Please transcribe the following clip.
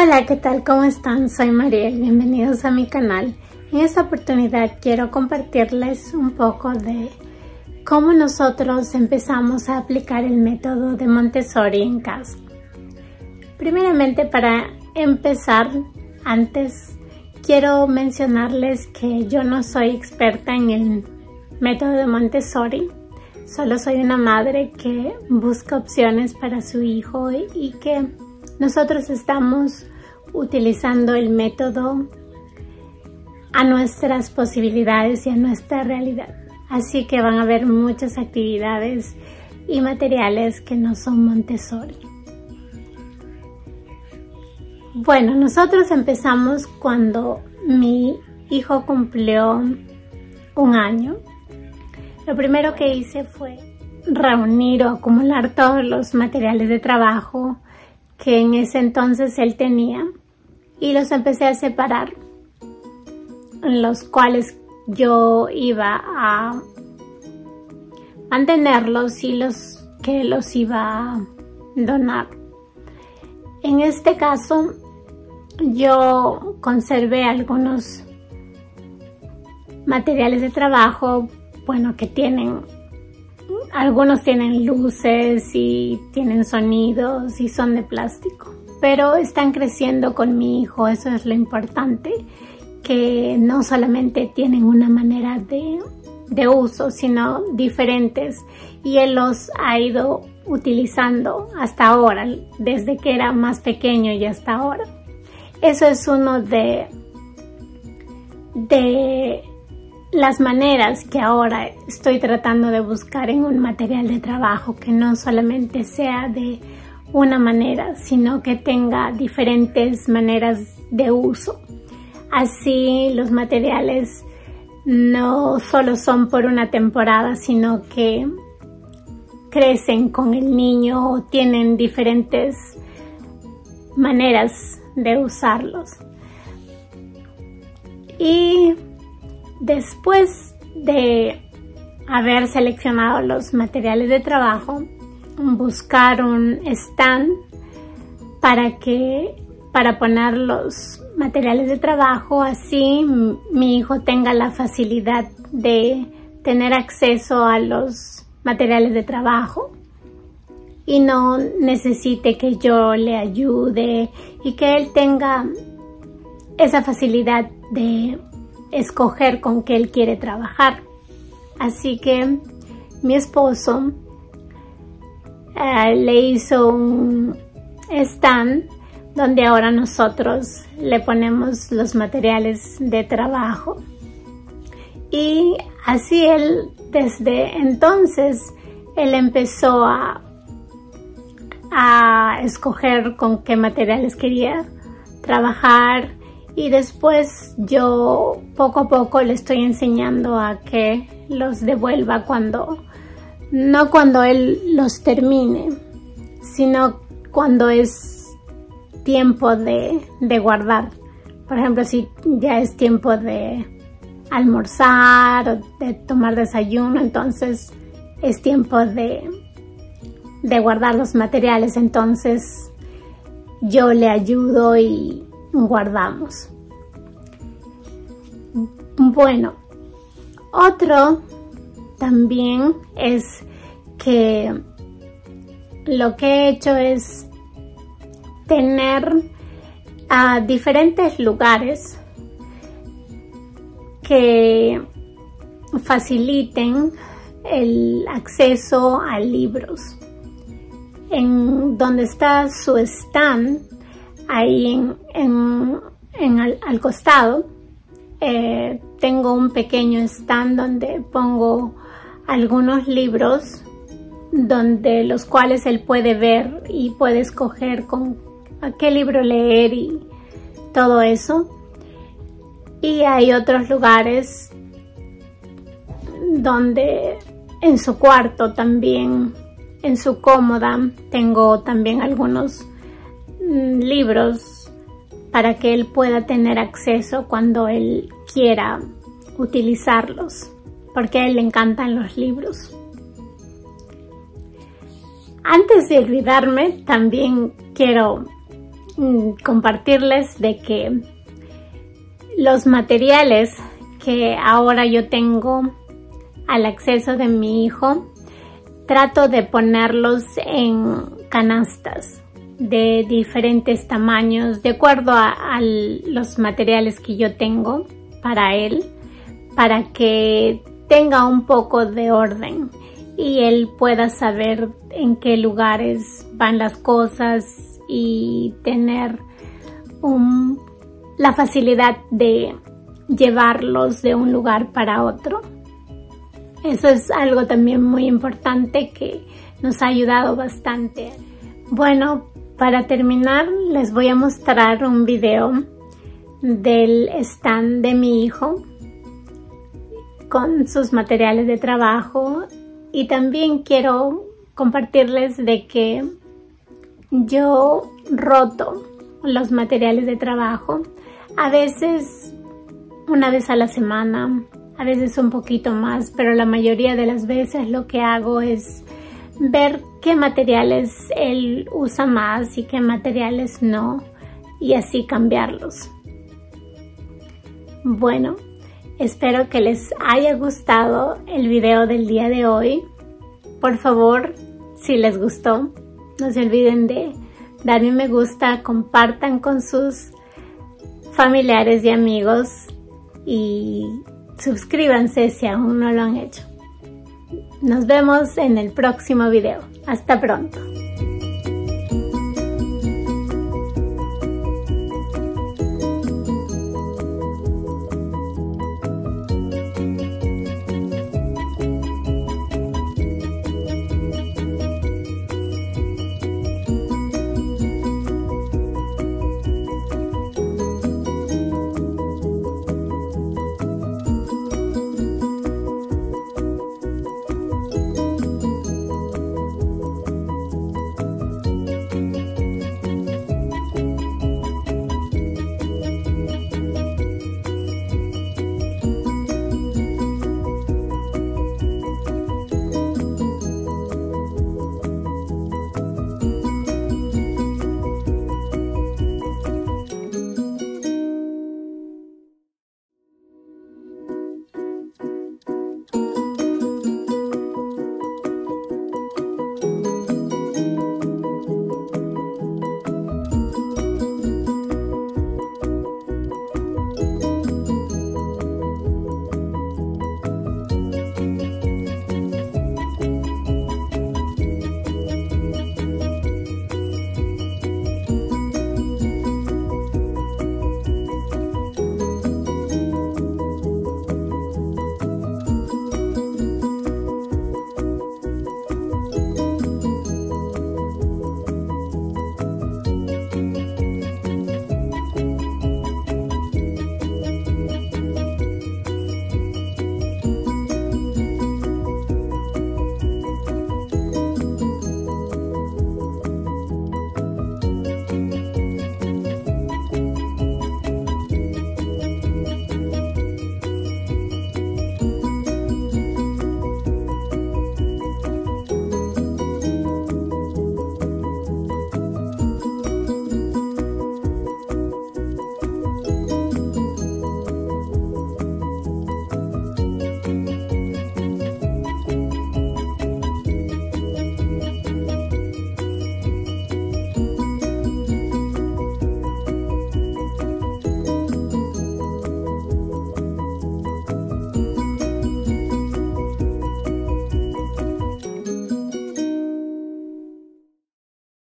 Hola, ¿qué tal? ¿Cómo están? Soy Mariel, bienvenidos a mi canal. En esta oportunidad quiero compartirles un poco de cómo nosotros empezamos a aplicar el método de Montessori en casa. Primeramente, para empezar, antes quiero mencionarles que yo no soy experta en el método de Montessori. Solo soy una madre que busca opciones para su hijo y que nosotros estamos utilizando el método a nuestras posibilidades y a nuestra realidad. Así que van a haber muchas actividades y materiales que no son Montessori. Bueno, nosotros empezamos cuando mi hijo cumplió 1 año. Lo primero que hice fue reunir o acumular todos los materiales de trabajo que en ese entonces él tenía y los empecé a separar, en los cuales yo iba a mantenerlos y los que los iba a donar. En este caso yo conservé algunos materiales de trabajo, bueno, que algunos tienen luces y tienen sonidos y son de plástico, pero están creciendo con mi hijo. Eso es lo importante, que no solamente tienen una manera de uso, sino diferentes, y él los ha ido utilizando hasta ahora, desde que era más pequeño y hasta ahora. Eso es uno de las maneras que ahora estoy tratando de buscar en un material de trabajo, que no solamente sea de una manera, sino que tenga diferentes maneras de uso. Así los materiales no solo son por una temporada, sino que crecen con el niño o tienen diferentes maneras de usarlos. Y después de haber seleccionado los materiales de trabajo, buscar un stand para poner los materiales de trabajo, así mi hijo tenga la facilidad de tener acceso a los materiales de trabajo y no necesite que yo le ayude, y que él tenga esa facilidad de escoger con qué él quiere trabajar. Así que mi esposo le hizo un stand donde ahora nosotros le ponemos los materiales de trabajo, y así él, desde entonces, él empezó a escoger con qué materiales quería trabajar. Y después yo poco a poco le estoy enseñando a que los devuelva no cuando él los termine, sino cuando es tiempo de guardar. Por ejemplo, si ya es tiempo de almorzar o de tomar desayuno, entonces es tiempo de guardar los materiales. Entonces yo le ayudo y guardamos. Bueno, otro también es que lo que he hecho es tener diferentes lugares que faciliten el acceso a libros. En donde está su stand, ahí al costado, tengo un pequeño stand donde pongo algunos libros, donde los cuales él puede ver y puede escoger a qué libro leer y todo eso. Y hay otros lugares donde en su cuarto también, en su cómoda, tengo también algunos libros para que él pueda tener acceso cuando él quiera utilizarlos, porque a él le encantan los libros. Antes de olvidarme, también quiero compartirles de que los materiales que ahora yo tengo al acceso de mi hijo, trato de ponerlos en canastas de diferentes tamaños de acuerdo a los materiales que yo tengo para él, para que tenga un poco de orden y él pueda saber en qué lugares van las cosas y tener la facilidad de llevarlos de un lugar para otro. Eso es algo también muy importante que nos ha ayudado bastante. Bueno, para terminar les voy a mostrar un video del stand de mi hijo con sus materiales de trabajo, y también quiero compartirles de que yo roto los materiales de trabajo, a veces una vez a la semana, a veces un poquito más, pero la mayoría de las veces lo que hago es ver qué materiales él usa más y qué materiales no, y así cambiarlos. Bueno, espero que les haya gustado el video del día de hoy. Por favor, si les gustó, no se olviden de darme un me gusta, compartan con sus familiares y amigos y suscríbanse si aún no lo han hecho. Nos vemos en el próximo video. Hasta pronto.